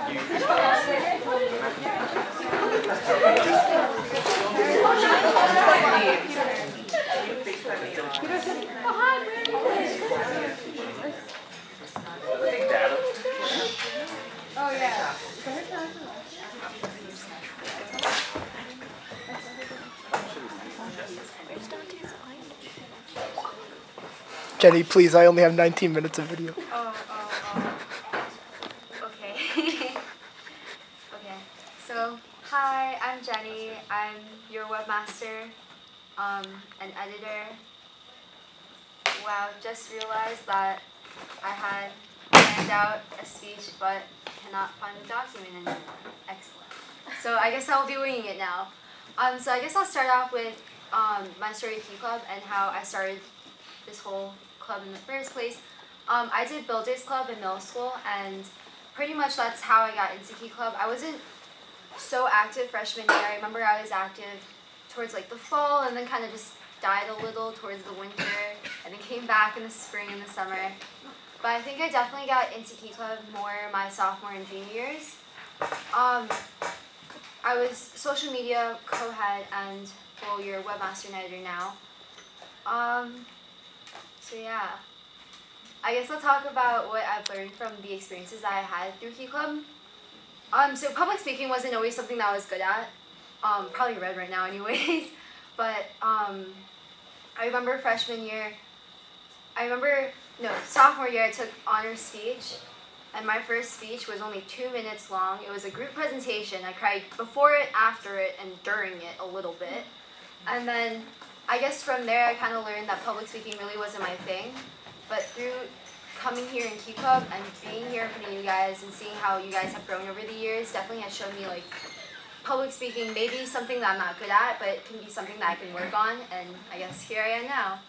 Oh yeah. Jenny, please, I only have 19 minutes of video. Okay. Okay. So, hi, I'm Jenny. I'm your webmaster, and editor. Wow, just realized that I had planned out a speech, but cannot find the document anymore. Excellent. So I guess I'll be winging it now. So I guess I'll start off with my story of Key Club and how I started this whole club in the first place. I did Builders Club in middle school, and pretty much that's how I got into Key Club. I wasn't so active freshman year. I remember I was active towards like the fall, and then kind of just died a little towards the winter, and then came back in the spring and the summer. But I think I definitely got into Key Club more my sophomore and junior years. I was social media co-head and, well, your webmaster and editor now. So yeah, I guess I'll talk about what I've learned from the experiences I had through Key Club. So public speaking wasn't always something that I was good at. Probably red right now anyways. But I remember freshman year, sophomore year I took honors speech. And my first speech was only 2 minutes long. It was a group presentation. I cried before it, after it, and during it a little bit. And then I guess from there I kind of learned that public speaking really wasn't my thing. But through coming here in Key Club and being here in front of you guys and seeing how you guys have grown over the years definitely has shown me like public speaking may be something that I'm not good at, but it can be something that I can work on, and I guess here I am now.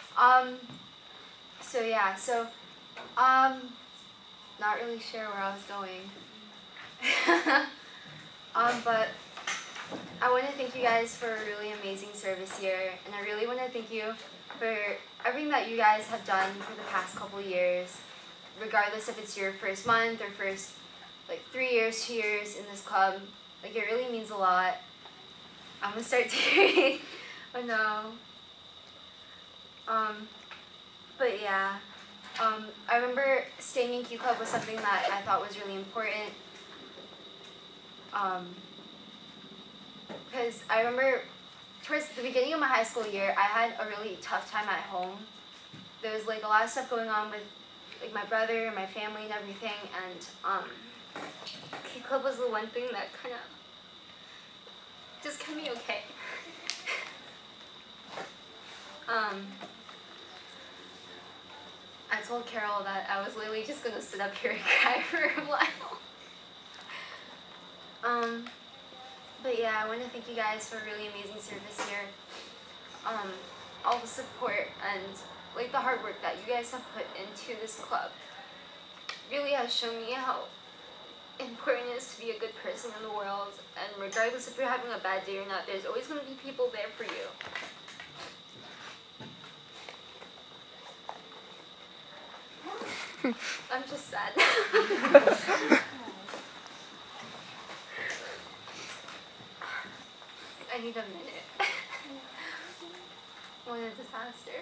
Not really sure where I was going. But I want to thank you guys for a really amazing service here, and I really want to thank you for everything that you guys have done for the past couple years, regardless if it's your first month or first like 3 years, 2 years in this club. Like, it really means a lot. I'm gonna start tearing. Oh no. But yeah. I remember staying in Key Club was something that I thought was really important. Because I remember towards the beginning of my high school year, I had a really tough time at home. There was like a lot of stuff going on with like my brother and my family and everything, and Key Club was the one thing that kind of just kept me okay. I told Carol that I was literally just gonna sit up here and cry for a while. But yeah, I want to thank you guys for a really amazing service here. All the support and like the hard work that you guys have put into this club really has shown me how important it is to be a good person in the world, and regardless if you're having a bad day or not, there's always going to be people there for you. I'm just sad. I need a minute. What a disaster.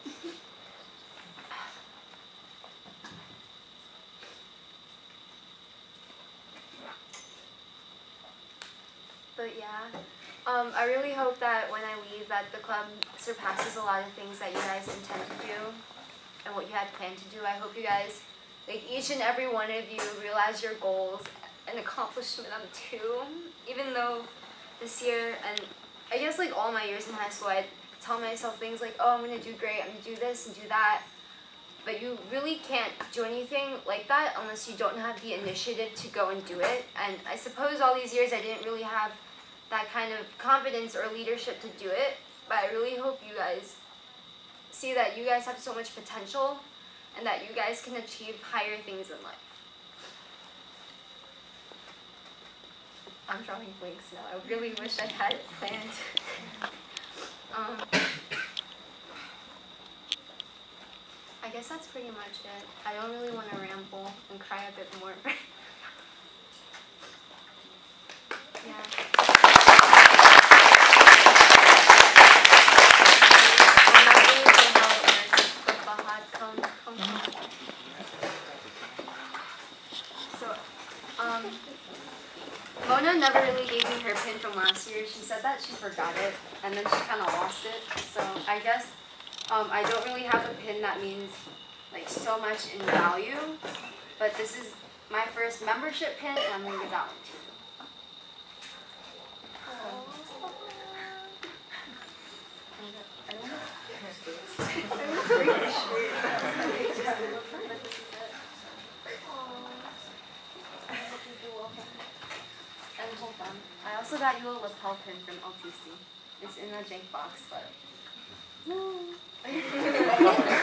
But yeah, I really hope that when I leave that the club surpasses a lot of things that you guys intend to do and what you had planned to do. I hope you guys, like each and every one of you, realize your goals and accomplish them too. Even though this year, and I guess like all my years in high school, I tell myself things like, oh, I'm going to do great, I'm going to do this and do that. But you really can't do anything like that unless you don't have the initiative to go and do it. And I suppose all these years I didn't really have that kind of confidence or leadership to do it. But I really hope you guys see that you guys have so much potential and that you guys can achieve higher things in life. I'm drawing blanks now. I really wish I had it planned. I guess that's pretty much it. I don't really want to ramble and cry a bit more. Mona never really gave me her pin from last year. She said that she forgot it, and then she kind of lost it. So I guess I don't really have a pin that means like so much in value. But this is my first membership pin, and I'm gonna give that one to you. And hold on. I also got you a lapel pin from LTC. It's in a jank box, but.